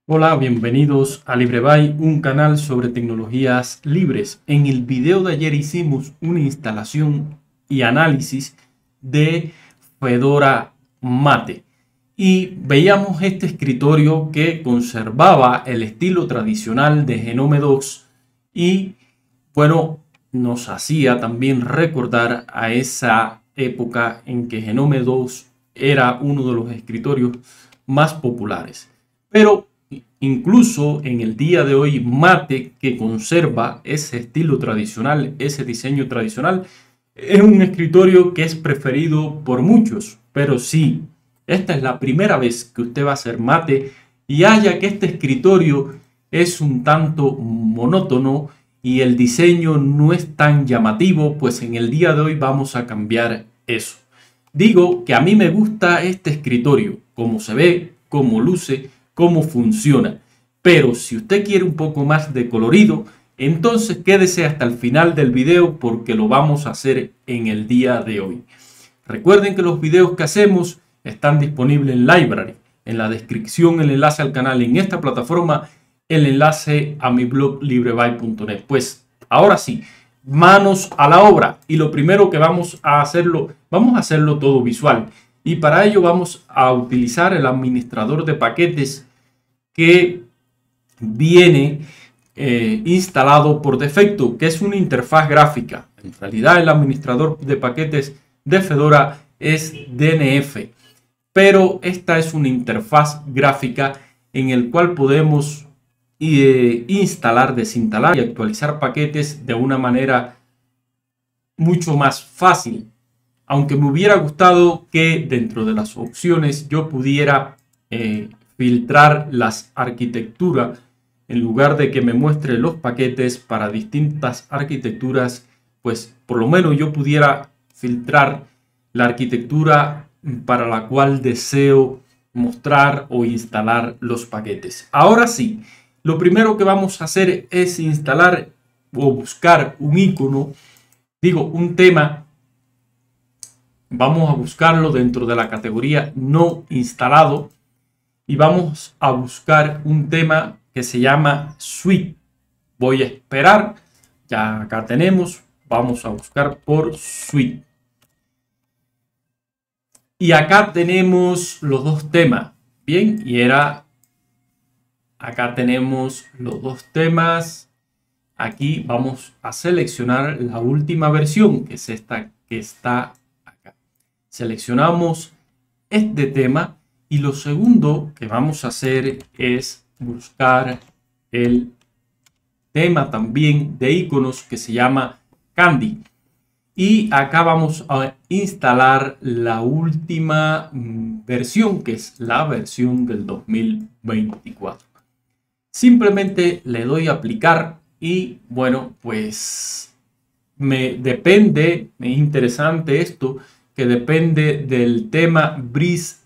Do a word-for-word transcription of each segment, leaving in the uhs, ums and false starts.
Hola, bienvenidos a LibreBay, un canal sobre tecnologías libres. En el video de ayer hicimos una instalación y análisis de Fedora Mate y veíamos este escritorio que conservaba el estilo tradicional de Genome dos y bueno, nos hacía también recordar a esa época en que Genome dos era uno de los escritorios más populares. Pero incluso en el día de hoy, Mate, que conserva ese estilo tradicional, ese diseño tradicional, es un escritorio que es preferido por muchos. Pero sí, esta es la primera vez que usted va a hacer Mate y haya que este escritorio es un tanto monótono y el diseño no es tan llamativo, pues en el día de hoy vamos a cambiar eso. Digo que a mí me gusta este escritorio, cómo se ve, cómo luce, cómo funciona. Pero si usted quiere un poco más de colorido, entonces quédese hasta el final del video porque lo vamos a hacer en el día de hoy. Recuerden que los videos que hacemos están disponibles en Library. En la descripción el enlace al canal en esta plataforma, el enlace a mi blog libreby punto net. Pues ahora sí, manos a la obra. Y lo primero que vamos a hacerlo, vamos a hacerlo todo visual. Y para ello vamos a utilizar el administrador de paquetes que viene eh, instalado por defecto, que es una interfaz gráfica. En realidad el administrador de paquetes de Fedora es D N F, pero esta es una interfaz gráfica en el cual podemos eh, instalar, desinstalar y actualizar paquetes de una manera mucho más fácil. Aunque me hubiera gustado que dentro de las opciones yo pudiera eh, filtrar las arquitecturas en lugar de que me muestre los paquetes para distintas arquitecturas, pues por lo menos yo pudiera filtrar la arquitectura para la cual deseo mostrar o instalar los paquetes. Ahora sí, lo primero que vamos a hacer es instalar o buscar un icono, digo un tema. Vamos a buscarlo dentro de la categoría no instalado y vamos a buscar un tema que se llama Suite. Voy a esperar, ya acá tenemos, vamos a buscar por Suite. Y acá tenemos los dos temas, bien, y era, acá tenemos los dos temas. Aquí vamos a seleccionar la última versión, que es esta que está acá. Seleccionamos este tema y lo segundo que vamos a hacer es buscar el tema también de iconos que se llama Candy. Y acá vamos a instalar la última versión, que es la versión del dos mil veinticuatro. Simplemente le doy a aplicar y bueno, pues me depende, es interesante esto, que depende del tema Breeze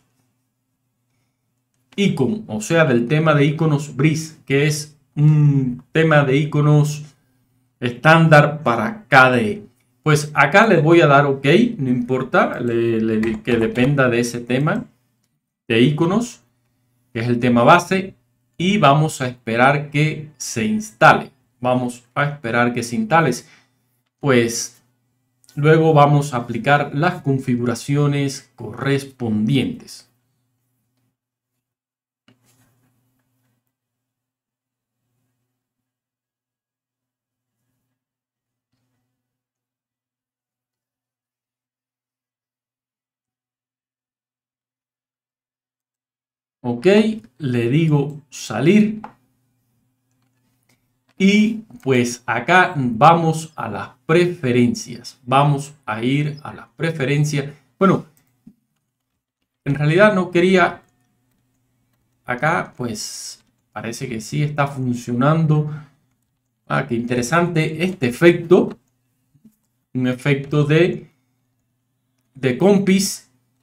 Icon, o sea, del tema de iconos Breeze, que es un tema de iconos estándar para K D E. Pues acá le voy a dar OK, no importa le, le, que dependa de ese tema de iconos, que es el tema base, y vamos a esperar que se instale. Vamos a esperar que se instale. Pues luego vamos a aplicar las configuraciones correspondientes. OK, le digo salir. Y pues acá vamos a las preferencias. Vamos a ir a las preferencias. Bueno, en realidad no quería. Acá pues parece que sí está funcionando. Ah, qué interesante este efecto. Un efecto de, de compis.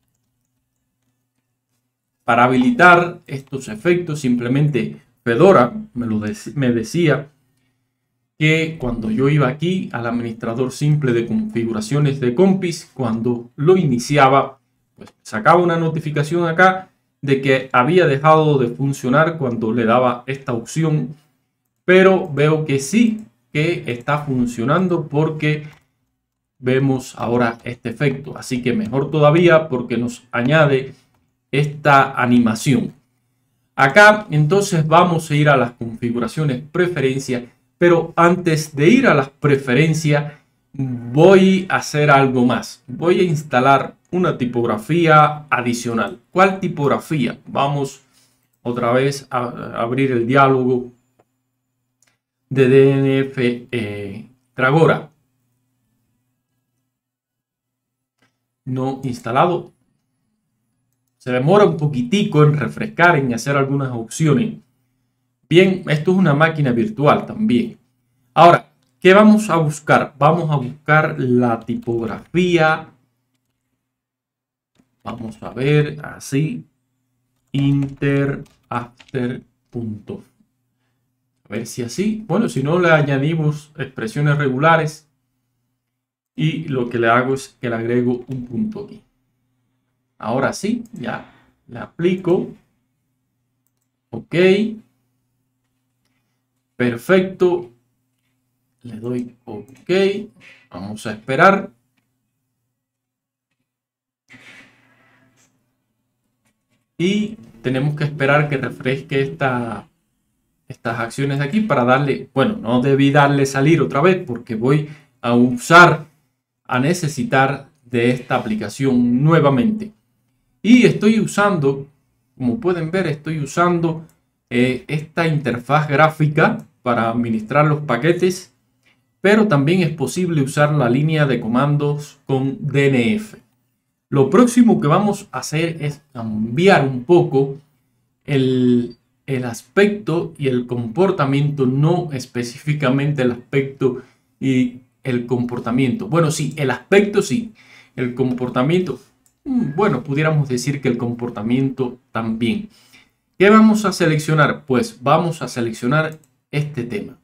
Para habilitar estos efectos, simplemente Fedora me, lo de, me decía que cuando yo iba aquí al administrador simple de configuraciones de compis, cuando lo iniciaba, pues sacaba una notificación acá de que había dejado de funcionar cuando le daba esta opción, pero veo que sí que está funcionando porque vemos ahora este efecto. Así que mejor todavía porque nos añade esta animación. Acá entonces vamos a ir a las configuraciones preferencias, pero antes de ir a las preferencias voy a hacer algo más. Voy a instalar una tipografía adicional. ¿Cuál tipografía? Vamos otra vez a abrir el diálogo de D N F eh, Dragora. No instalado. Se demora un poquitico en refrescar, en hacer algunas opciones. Bien, esto es una máquina virtual también. Ahora, ¿qué vamos a buscar? Vamos a buscar la tipografía. Vamos a ver, así. Interafter. A ver si así. Bueno, si no le añadimos expresiones regulares. Y lo que le hago es que le agrego un punto aquí. Ahora sí, ya le aplico. Ok. Perfecto. Le doy OK. Vamos a esperar. Y tenemos que esperar que refresque esta, estas acciones de aquí para darle, bueno, no debí darle salir otra vez porque voy a usar, a necesitar de esta aplicación nuevamente. Y estoy usando, como pueden ver, estoy usando eh, esta interfaz gráfica para administrar los paquetes, pero también es posible usar la línea de comandos con D N F. Lo próximo que vamos a hacer es cambiar un poco el, el aspecto y el comportamiento, no específicamente el aspecto y el comportamiento. Bueno, sí, el aspecto sí, el comportamiento, bueno, pudiéramos decir que el comportamiento también. ¿Qué vamos a seleccionar? Pues vamos a seleccionar este tema.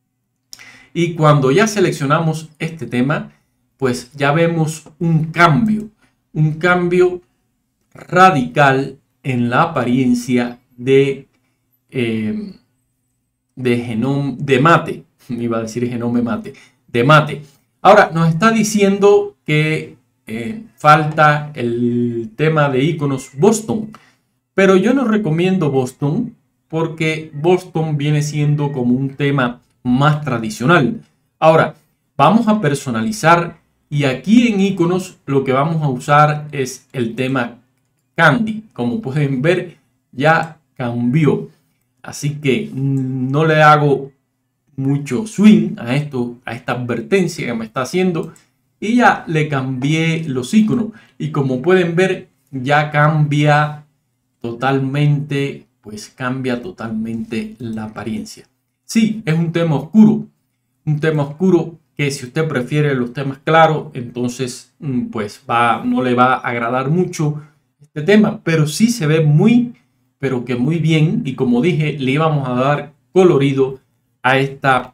Y cuando ya seleccionamos este tema, pues ya vemos un cambio, un cambio radical en la apariencia de, eh, de genoma, de mate. Me iba a decir genome mate, de mate. Ahora nos está diciendo que eh, falta el tema de iconos Boston, pero yo no recomiendo Boston porque Boston viene siendo como un tema más tradicional. Ahora vamos a personalizar y aquí en iconos lo que vamos a usar es el tema Candy. Como pueden ver, ya cambió, así que no le hago mucho swing a esto, a esta advertencia que me está haciendo, y ya le cambié los iconos y como pueden ver ya cambia totalmente, pues cambia totalmente la apariencia. Sí, es un tema oscuro, un tema oscuro que si usted prefiere los temas claros, entonces pues va, no le va a agradar mucho este tema, pero sí se ve muy, pero que muy bien, y como dije, le íbamos a dar colorido a esta,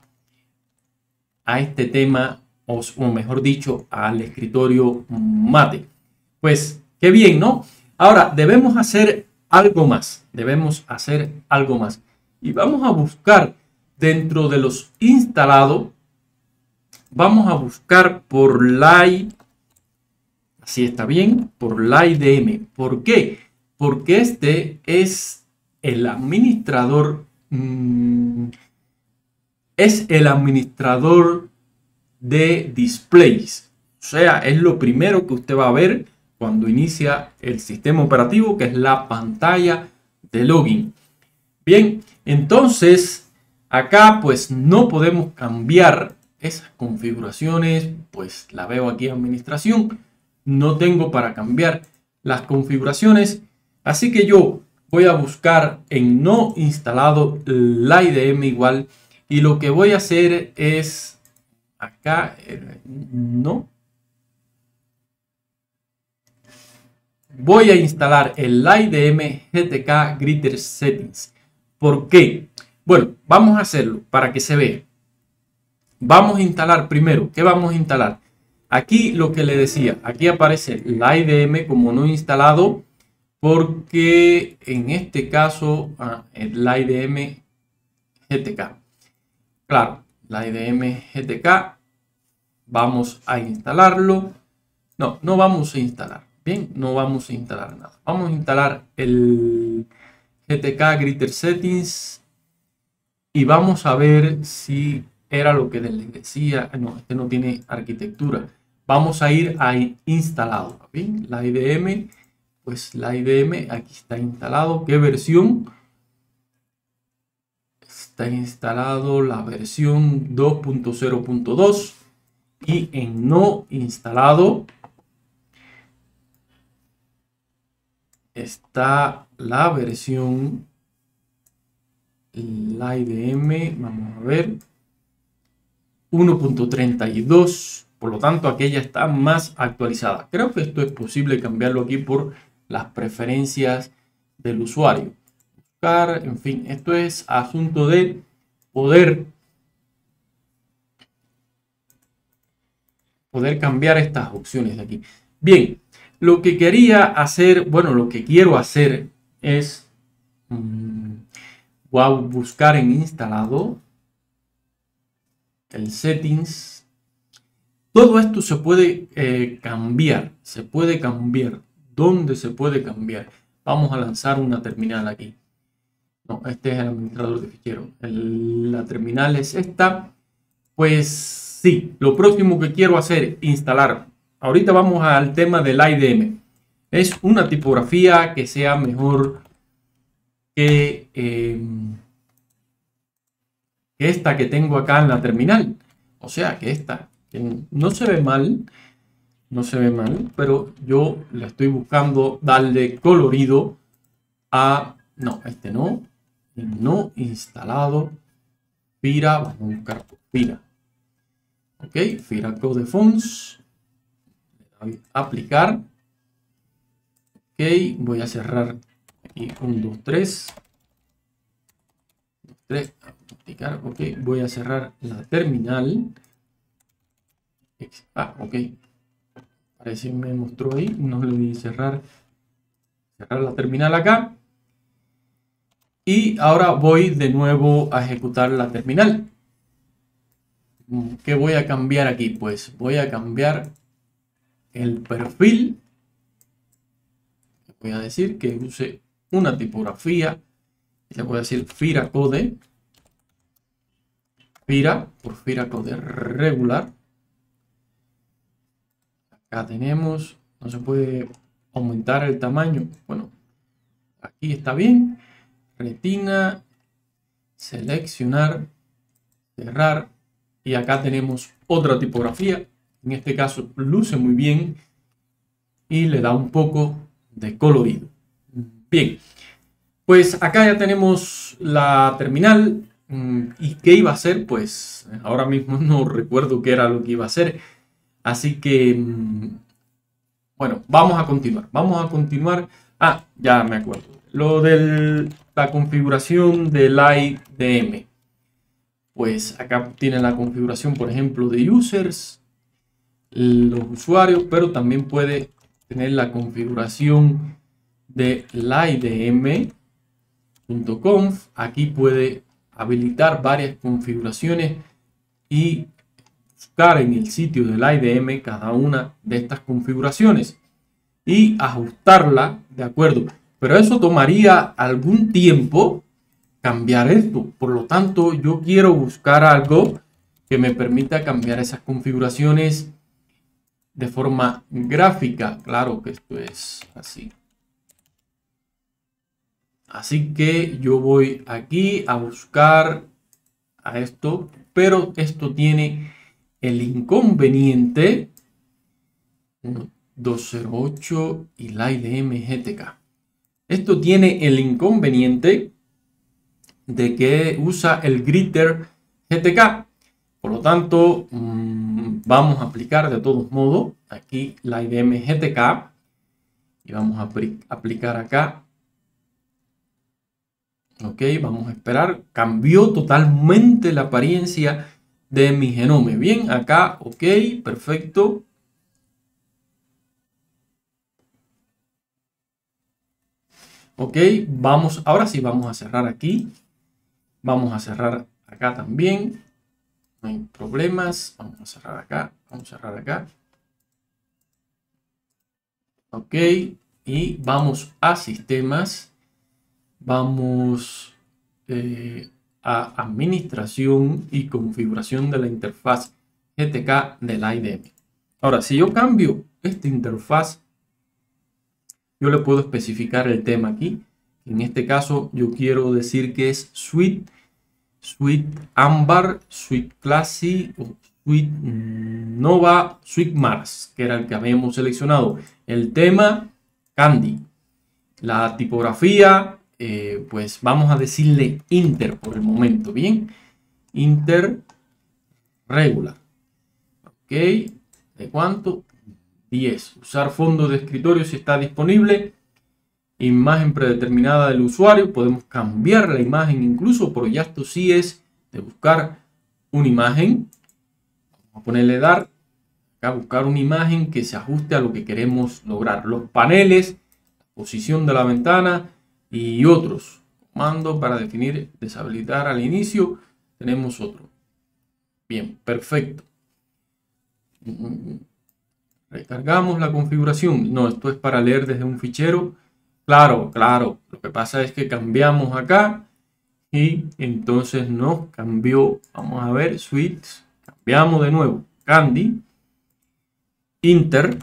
a este tema, o, o mejor dicho, al escritorio mate. Pues qué bien, ¿no? Ahora debemos hacer algo más, debemos hacer algo más, y vamos a buscar dentro de los instalados. Vamos a buscar por la I, así está bien, por la I D M. ¿Por qué? Porque este es el administrador, mmm, es el administrador de displays. O sea, es lo primero que usted va a ver cuando inicia el sistema operativo, que es la pantalla de login. Bien, entonces acá pues no podemos cambiar esas configuraciones, pues la veo aquí administración, no tengo para cambiar las configuraciones, así que yo voy a buscar en no instalado la I D M igual, y lo que voy a hacer es acá, eh, no, voy a instalar el I D M G T K Gritter Settings. ¿Por qué? Bueno, vamos a hacerlo para que se vea. Vamos a instalar primero. ¿Qué vamos a instalar? Aquí lo que le decía, aquí aparece la I D M como no instalado porque en este caso ah, la I D M G T K. Claro, la I D M G T K vamos a instalarlo. No, no vamos a instalar. Bien, no vamos a instalar nada. Vamos a instalar el G T K Gritter Settings y vamos a ver si era lo que les decía. No, este no tiene arquitectura. Vamos a ir a instalado. Bien, la I D M, pues la I D M aquí está instalado. ¿Qué versión? Está instalado la versión dos punto cero punto dos y en no instalado está la versión, la I D M, vamos a ver, uno punto treinta y dos, por lo tanto aquella está más actualizada. Creo que esto es posible cambiarlo aquí por las preferencias del usuario. Buscar, en fin, esto es asunto de poder, poder cambiar estas opciones de aquí. Bien. Lo que quería hacer, bueno, lo que quiero hacer es mmm, voy a buscar en instalado el settings. Todo esto se puede eh, cambiar, se puede cambiar. ¿Dónde se puede cambiar? Vamos a lanzar una terminal aquí. No, este es el administrador de ficheros. El, la terminal es esta. Pues sí, lo próximo que quiero hacer, instalar. Ahorita vamos al tema del I D M. Es una tipografía que sea mejor que, eh, que esta que tengo acá en la terminal. O sea, que esta que no se ve mal, no se ve mal, pero yo le estoy buscando darle colorido a... No, este no. No instalado. Fira, vamos a buscar Fira. Ok, Fira Code Fonts. Voy a aplicar. Ok, voy a cerrar aquí un, dos, tres. tres, aplicar, ok, voy a cerrar la terminal. Ah, ok. Parece que me mostró ahí. No le di cerrar. Cerrar la terminal acá. Y ahora voy de nuevo a ejecutar la terminal. ¿Qué voy a cambiar aquí? Pues voy a cambiar el perfil. Voy a decir que use una tipografía. Le voy a decir Fira Code. Fira por Fira Code regular. Acá tenemos. No se puede aumentar el tamaño. Bueno, aquí está bien. Retina. Seleccionar. Cerrar. Y acá tenemos otra tipografía. En este caso luce muy bien. Y le da un poco de colorido. Bien. Pues acá ya tenemos la terminal. ¿Y qué iba a hacer? Pues ahora mismo no recuerdo qué era lo que iba a hacer. Así que, bueno, vamos a continuar. Vamos a continuar. Ah, ya me acuerdo. Lo de la configuración del I D M. Pues acá tiene la configuración, por ejemplo, de users, los usuarios, pero también puede tener la configuración de la I D M punto conf. Aquí puede habilitar varias configuraciones y buscar en el sitio del I D M cada una de estas configuraciones y ajustarla de acuerdo. Pero eso tomaría algún tiempo cambiar esto. Por lo tanto, yo quiero buscar algo que me permita cambiar esas configuraciones de forma gráfica. Claro que esto es así. Así que yo voy aquí a buscar a esto, pero esto tiene el inconveniente doscientos ocho y la I D M G T K. Esto tiene el inconveniente de que usa el Gritter G T K. Por lo tanto, mmm, vamos a aplicar de todos modos aquí la I D M G T K y vamos a aplicar acá. Ok, vamos a esperar. Cambió totalmente la apariencia de mi genoma. Bien, acá, ok, perfecto. Ok, vamos, ahora sí vamos a cerrar aquí. Vamos a cerrar acá también. No hay problemas. Vamos a cerrar acá. Vamos a cerrar acá. Ok, y vamos a sistemas. Vamos eh, a administración y configuración de la interfaz G T K de la I D M. Ahora, si yo cambio esta interfaz, yo le puedo especificar el tema aquí. En este caso, yo quiero decir que es Suite, Suite Ámbar, Suite Classy, o Suite Nova, Suite Mars, que era el que habíamos seleccionado. El tema, Candy. La tipografía, eh, pues vamos a decirle Inter por el momento, ¿bien? Inter regular. Ok, ¿de cuánto? diez. Usar fondo de escritorio si está disponible. Imagen predeterminada del usuario. Podemos cambiar la imagen incluso, pero ya esto sí es de buscar una imagen. Vamos a ponerle dar. Acá buscar una imagen que se ajuste a lo que queremos lograr. Los paneles, posición de la ventana y otros. Comando para definir, deshabilitar al inicio. Tenemos otro. Bien, perfecto. Recargamos la configuración. No, esto es para leer desde un fichero. Claro, claro. Lo que pasa es que cambiamos acá y entonces nos cambió. Vamos a ver, suites. Cambiamos de nuevo. Candy. Inter.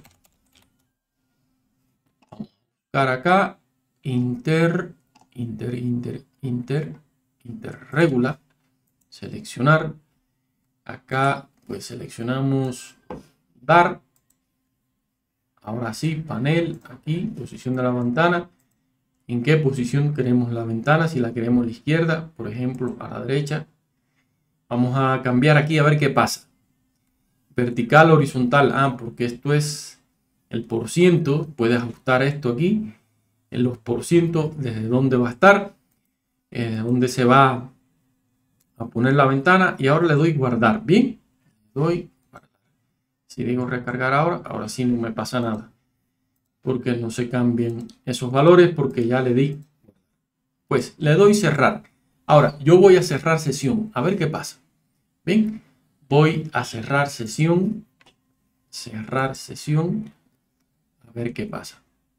Vamos a buscar acá. Inter. Inter, Inter, Inter. Inter regular. Seleccionar. Acá pues seleccionamos dar. Ahora sí, panel, aquí, posición de la ventana. ¿En qué posición queremos la ventana? Si la queremos a la izquierda, por ejemplo, a la derecha. Vamos a cambiar aquí a ver qué pasa. Vertical, horizontal. Ah, porque esto es el por ciento. Puedes ajustar esto aquí. En los por ciento, desde dónde va a estar. Eh, dónde se va a poner la ventana. Y ahora le doy guardar. Bien. Le doy Si digo recargar ahora, ahora sí no me pasa nada. Porque no se cambian esos valores porque ya le di. Pues le doy cerrar. Ahora yo voy a cerrar sesión. A ver qué pasa. Bien. Voy a cerrar sesión. Cerrar sesión. A ver qué pasa.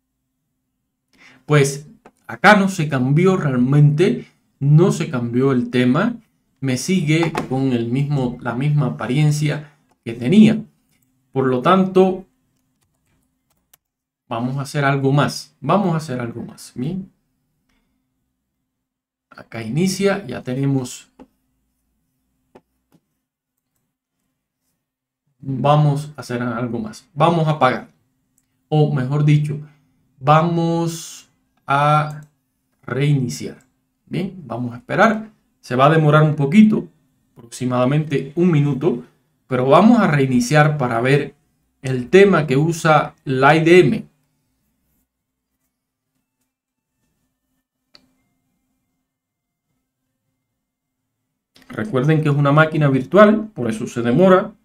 Pues acá no se cambió realmente. No se cambió el tema. Me sigue con el mismo, la misma apariencia que tenía. Por lo tanto, vamos a hacer algo más. Vamos a hacer algo más. Bien. Acá inicia. Ya tenemos. Vamos a hacer algo más. Vamos a apagar. O mejor dicho, vamos a reiniciar. Bien, vamos a esperar. Se va a demorar un poquito. Aproximadamente un minuto. Pero vamos a reiniciar para ver el tema que usa la I D M. Recuerden que es una máquina virtual, por eso se demora.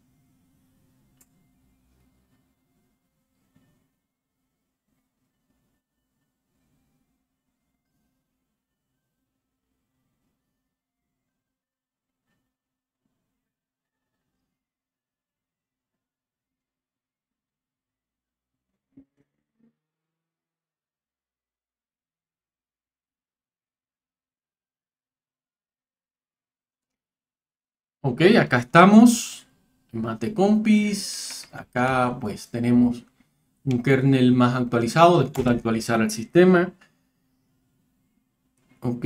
Ok, acá estamos. Mate compis. Acá pues tenemos un kernel más actualizado después de actualizar el sistema. Ok.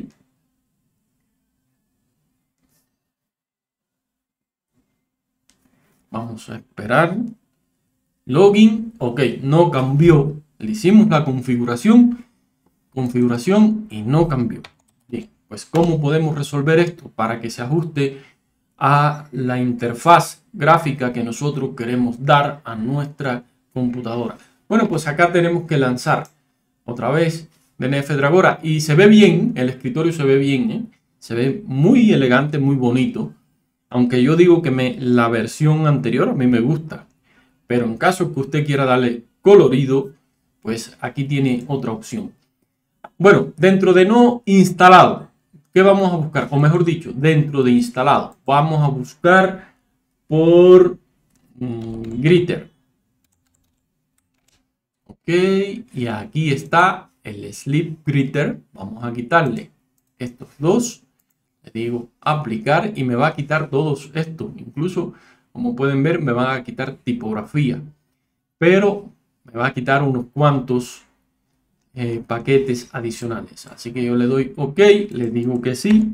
Vamos a esperar. Login. Ok, no cambió. Le hicimos la configuración. Configuración y no cambió. Bien, pues ¿cómo podemos resolver esto para que se ajuste a la interfaz gráfica que nosotros queremos dar a nuestra computadora? Bueno, pues acá tenemos que lanzar otra vez D N F Dragora y se ve bien, el escritorio se ve bien, ¿eh? Se ve muy elegante, muy bonito, aunque yo digo que me, la versión anterior a mí me gusta, pero en caso que usted quiera darle colorido, pues aquí tiene otra opción. Bueno, dentro de no instalado, ¿qué vamos a buscar? O mejor dicho, dentro de instalado, vamos a buscar por mmm, Gritter. Ok, y aquí está el Sleep Gritter. Vamos a quitarle estos dos. Le digo aplicar y me va a quitar todos estos. Incluso, como pueden ver, me van a quitar tipografía. Pero me va a quitar unos cuantos eh, paquetes adicionales. Así que yo le doy OK, le digo que sí.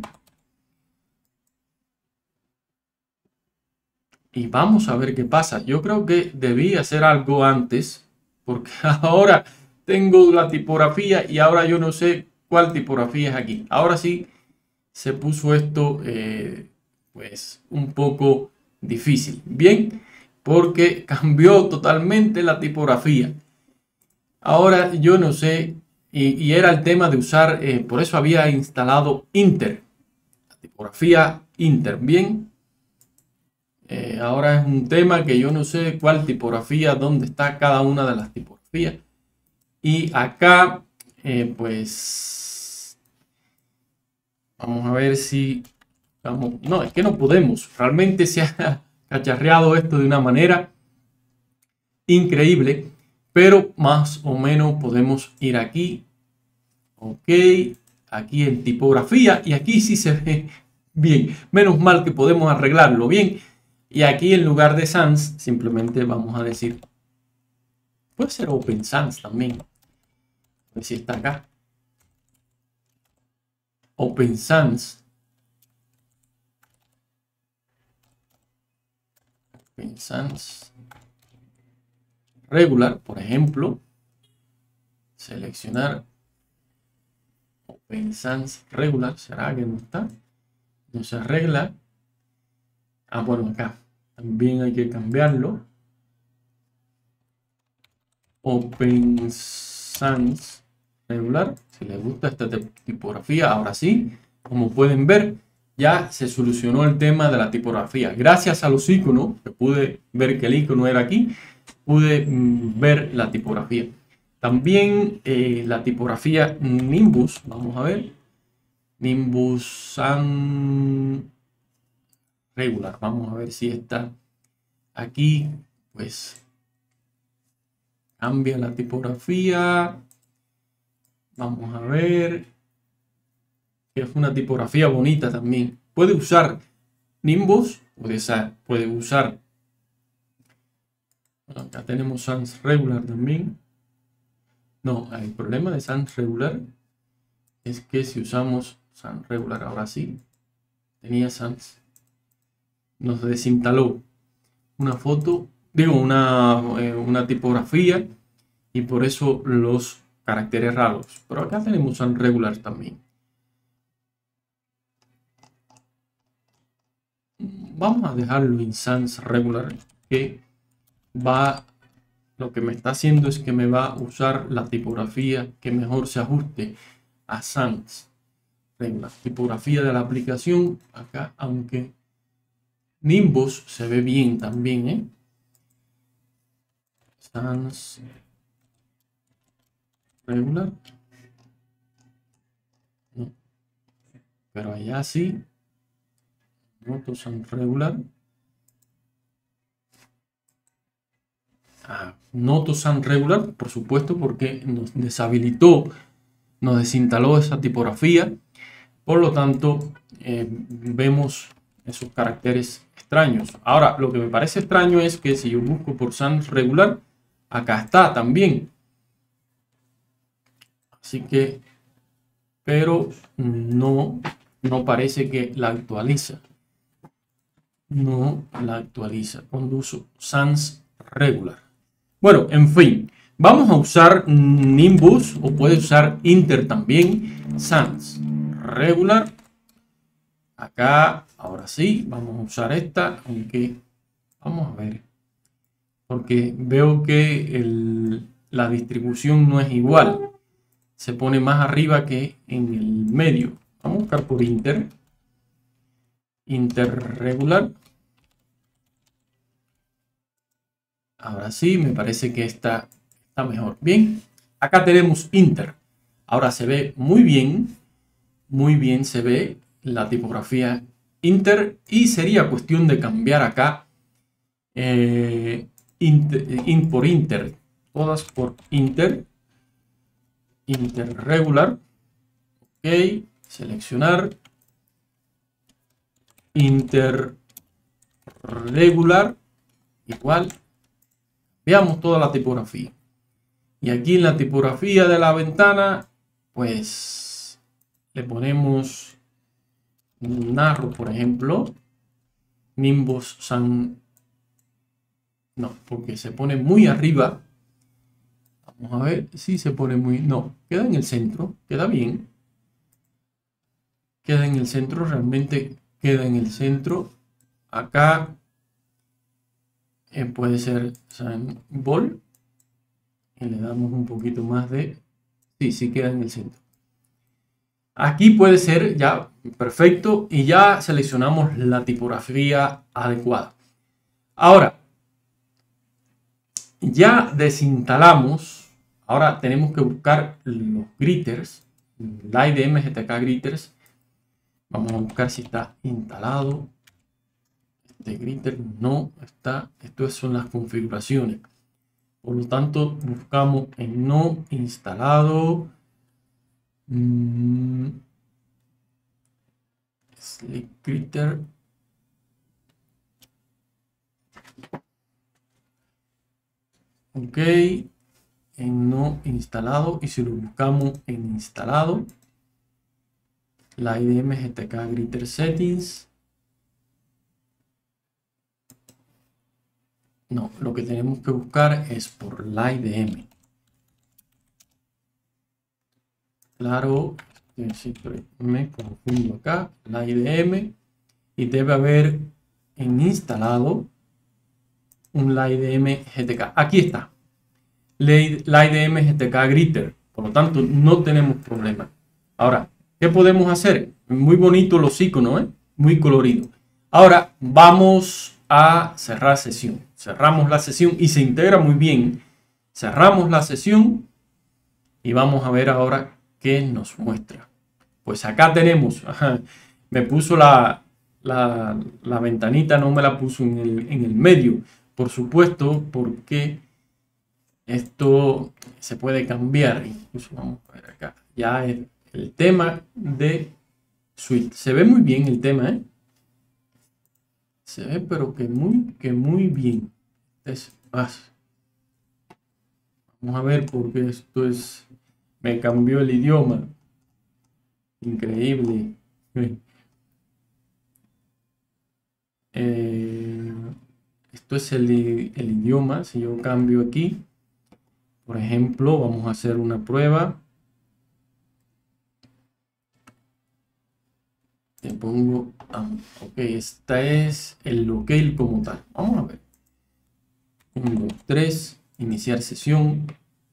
Y vamos a ver qué pasa. Yo creo que debí hacer algo antes, porque ahora tengo la tipografía y ahora yo no sé cuál tipografía es aquí. Ahora sí se puso esto eh, pues un poco difícil. Bien, porque cambió totalmente la tipografía. Ahora yo no sé, y, y era el tema de usar, eh, por eso había instalado Inter, la tipografía Inter. Bien. Eh, ahora es un tema que yo no sé cuál tipografía, dónde está cada una de las tipografías. Y acá, eh, pues, vamos a ver si... Vamos, no, es que no podemos. Realmente se ha cacharreado esto de una manera increíble. Pero más o menos podemos ir aquí. Ok, aquí en tipografía. Y aquí sí se ve bien. Menos mal que podemos arreglarlo bien. Y aquí en lugar de Sans, simplemente vamos a decir, puede ser Open Sans también. A ver si está acá. Open Sans. Open Sans. Regular, por ejemplo. Seleccionar Open Sans Regular. ¿Será que no está? No se arregla. Ah, bueno, acá. También hay que cambiarlo. Open Sans Regular. Si les gusta esta tipografía, ahora sí, como pueden ver, ya se solucionó el tema de la tipografía. Gracias a los iconos, que pude ver que el icono era aquí, pude mm, ver la tipografía. También eh, la tipografía Nimbus, vamos a ver. Nimbus Sans Regular. Vamos a ver si está aquí. Pues cambia la tipografía. Vamos a ver. Que es una tipografía bonita también. Puede usar Nimbus. Puede usar. Puede usar bueno, acá tenemos Sans Regular también. No, el problema de Sans Regular es que si usamos Sans Regular, ahora sí. Tenía Sans. Nos desinstaló una foto. Digo, una, eh, una tipografía. Y por eso los caracteres raros. Pero acá tenemos Sans Regular también. Vamos a dejarlo en Sans Regular, que va, lo que me está haciendo es que me va a usar la tipografía que mejor se ajuste a Sans Regular. Tipografía de la aplicación, acá, aunque Nimbus se ve bien también, ¿eh? Sans Regular. No. Pero allá sí. Noto Sans Regular. Ah, Noto Sans Regular, por supuesto, porque nos deshabilitó, nos desinstaló esa tipografía. Por lo tanto, eh, vemos esos caracteres extraños. Ahora, lo que me parece extraño es que si yo busco por Sans Regular, acá está también. Así que, pero no, no parece que la actualiza. No la actualiza cuando uso Sans Regular. Bueno, en fin, vamos a usar Nimbus o puede usar Inter también. Sans Regular. Acá, ahora sí, vamos a usar esta, aunque vamos a ver. Porque veo que el, la distribución no es igual. Se pone más arriba que en el medio. Vamos a buscar por Inter. Inter Regular. Ahora sí, me parece que esta está mejor. Bien, acá tenemos Inter. Ahora se ve muy bien, muy bien se ve la tipografía Inter y sería cuestión de cambiar acá eh, inter, in por Inter, todas por Inter, Inter regular, ok, seleccionar, Inter regular, igual, veamos toda la tipografía. Y aquí en la tipografía de la ventana, pues le ponemos Narro, por ejemplo, Nimbus San. No, porque se pone muy arriba. Vamos a ver si se pone muy. No, queda en el centro, queda bien. Queda en el centro, realmente queda en el centro. Acá eh, puede ser San Ball. Y le damos un poquito más de. Sí, sí queda en el centro. Aquí puede ser ya perfecto y ya seleccionamos la tipografía adecuada. Ahora, ya desinstalamos. Ahora tenemos que buscar los gritters, la I D M G T K gritters. Vamos a buscar si está instalado. Este gritter no está. Estas son las configuraciones. Por lo tanto, buscamos en no instalado. Mm, Slick Gritter. Ok. En no instalado. Y si lo buscamos en instalado, la I D M G T K Gritter Settings. No, lo que tenemos que buscar es por la I D M. Claro, siempre me confundo acá. La I D M. Y debe haber en instalado un la I D M G T K. Aquí está. La I D M G T K Gritter. Por lo tanto, no tenemos problema. Ahora, ¿qué podemos hacer? Muy bonito los iconos, ¿eh? Muy colorido. Ahora vamos a cerrar sesión. Cerramos la sesión y se integra muy bien. Cerramos la sesión y vamos a ver ahora qué nos muestra. Pues acá tenemos, ajá, me puso la, la, la ventanita, no me la puso en el, en el medio. Por supuesto, porque esto se puede cambiar. Incluso vamos a ver acá. Ya es el tema de Suite. Se ve muy bien el tema, ¿eh? Se ve, pero que muy, que muy bien. Es más. Vamos a ver porque esto es. Me cambió el idioma. Increíble. Eh, esto es el, el idioma. Si yo cambio aquí, por ejemplo, vamos a hacer una prueba. Le pongo, ah, ok, esta es el locale como tal. Vamos a ver. uno, dos, tres, iniciar sesión.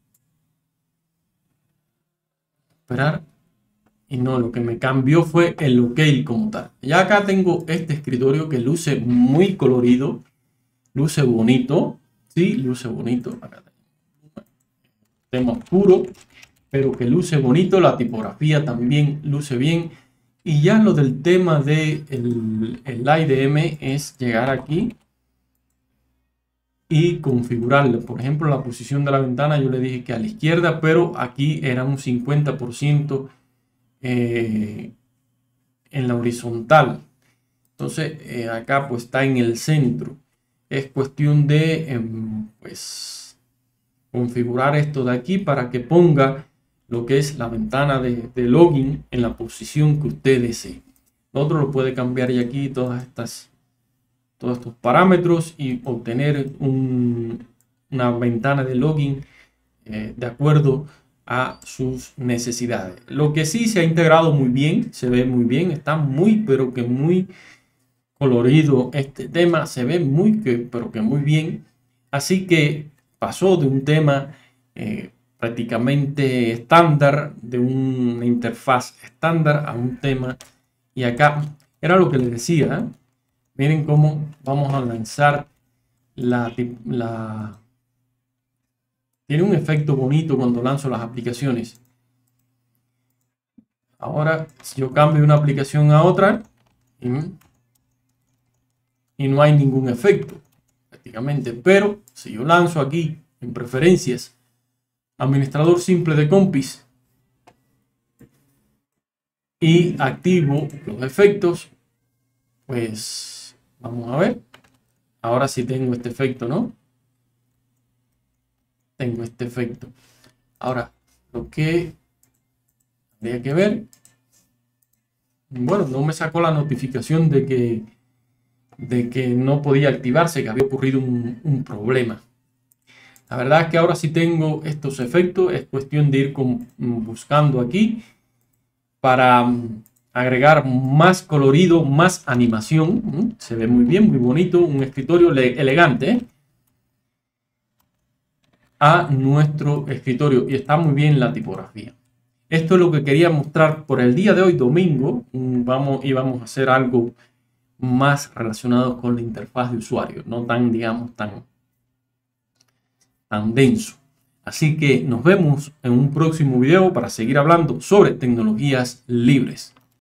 Esperar. Y no, lo que me cambió fue el locale como tal. Ya acá tengo este escritorio que luce muy colorido. Luce bonito. Sí, luce bonito. Acá tengo tema oscuro, pero que luce bonito. La tipografía también luce bien. Y ya lo del tema de el, el I D M es llegar aquí y configurarlo. Por ejemplo, la posición de la ventana yo le dije que a la izquierda, pero aquí era un cincuenta por ciento eh, en la horizontal. Entonces eh, acá pues está en el centro. Es cuestión de eh, pues configurar esto de aquí para que ponga lo que es la ventana de, de login en la posición que usted desee. Lo otro lo puede cambiar y aquí todas estas todos estos parámetros y obtener un, una ventana de login eh, de acuerdo a sus necesidades. Lo que sí se ha integrado muy bien, se ve muy bien, está muy pero que muy colorido este tema, se ve muy que pero que muy bien. Así que pasó de un tema eh, prácticamente estándar, de una interfaz estándar a un tema, y acá era lo que les decía, ¿eh? Miren cómo vamos a lanzar la, la... Tiene un efecto bonito cuando lanzo las aplicaciones. Ahora, si yo cambio una aplicación a otra y, y no hay ningún efecto prácticamente, pero si yo lanzo aquí en preferencias administrador simple de compis y activo los efectos, pues vamos a ver. Ahora sí tengo este efecto, ¿no? Tengo este efecto. Ahora, lo que habría que ver, bueno, no me sacó la notificación de que, de que no podía activarse, que había ocurrido un, un problema. La verdad es que ahora sí tengo estos efectos. Es cuestión de ir con, buscando aquí para agregar más colorido, más animación. Se ve muy bien, muy bonito, un escritorio elegante, ¿eh?, a nuestro escritorio, y está muy bien la tipografía. Esto es lo que quería mostrar por el día de hoy, domingo. Vamos y vamos a hacer algo más relacionado con la interfaz de usuario, no tan, digamos, tan, tan denso. Así que nos vemos en un próximo video para seguir hablando sobre tecnologías libres.